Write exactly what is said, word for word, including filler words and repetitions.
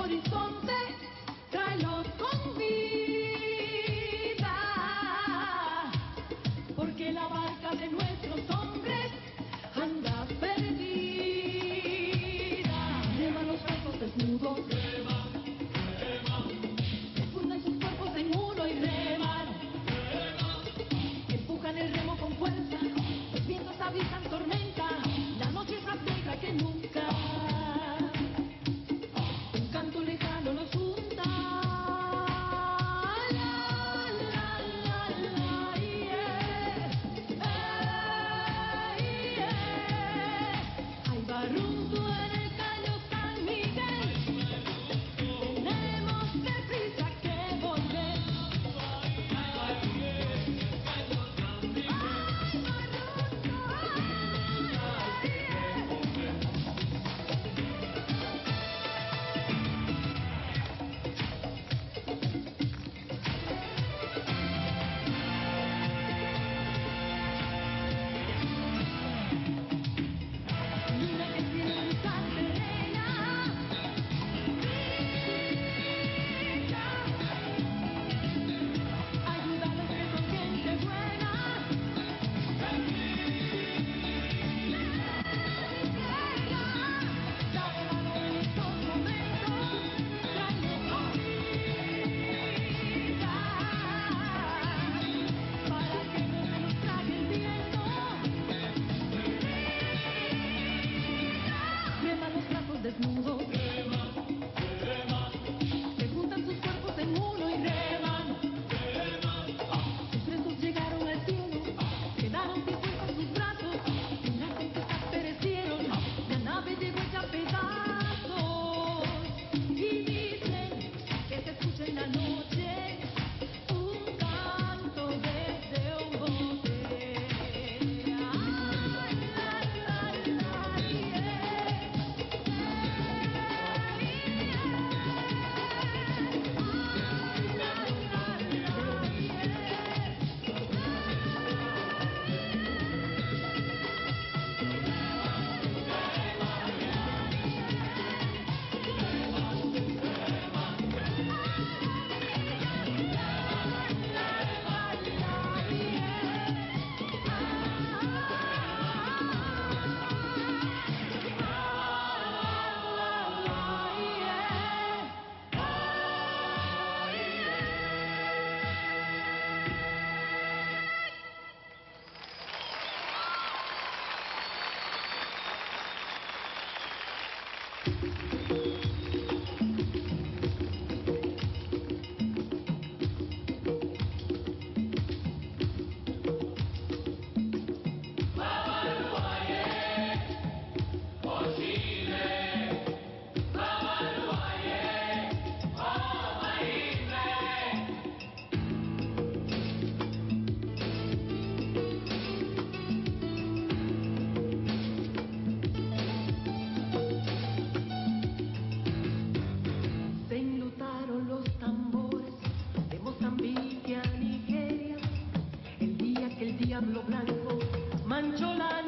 horizonte, tráelos con vida, porque la barca de nuestros hombres anda perdida. Rema los brazos desnudos, Rema, rema, fundan sus cuerpos en uno y reman. rema, Empujan el remo con fuerza, los vientos avisan tormenta, la noche es más negra que nunca. Un canto lejano los junta. La, la, la, la, yeah. Ay, yeah. Hay barrunto en el caño San Miguel, tenemos deprisa que volver. Ay, barrunto, ay, yeah. Luna que tiene luz serena, brilla. Ayúdalos que son gente buena. Navegando en estos momentos, tráenos con vida, para que no se nos trague el viento. Rema los brazos desnudos, rema, rema, se juntan sus cuerpos en uno y reman. rema, Sus presos llegaron al cielo, quedaron dispuestos sus brazos, en las tempestades perecieron, la nave llegó hecha a pedazos. Y dicen que se escucha en la noche un canto desde un bote. Ay, la, la, la, se enlutaron los tambores de Mozambique a Nigeria, el día que el diablo blanco manchó la